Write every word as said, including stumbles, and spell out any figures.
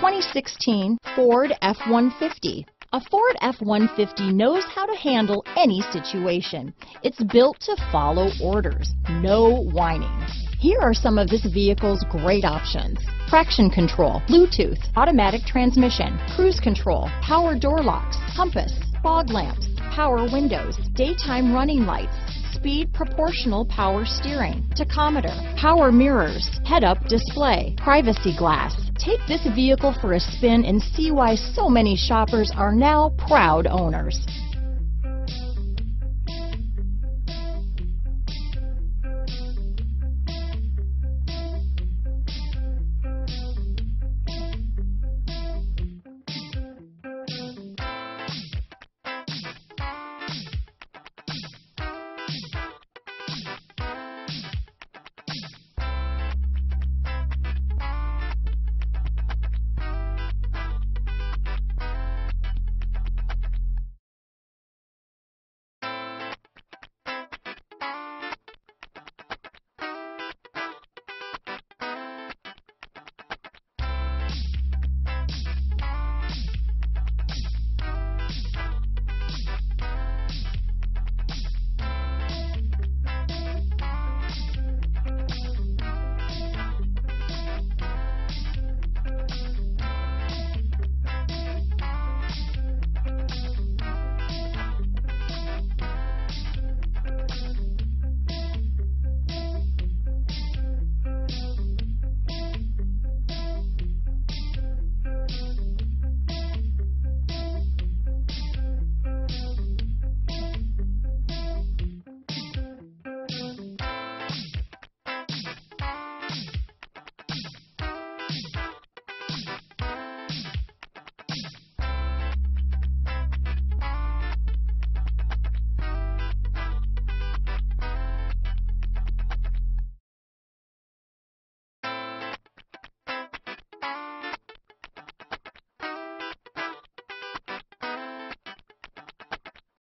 twenty sixteen Ford F one fifty. A Ford F one fifty knows how to handle any situation. It's built to follow orders, no whining. Here are some of this vehicle's great options: traction control, Bluetooth, automatic transmission, cruise control, power door locks, compass, fog lamps, power windows, daytime running lights, speed proportional power steering, tachometer, power mirrors, head-up display, privacy glass. Take this vehicle for a spin and see why so many shoppers are now proud owners.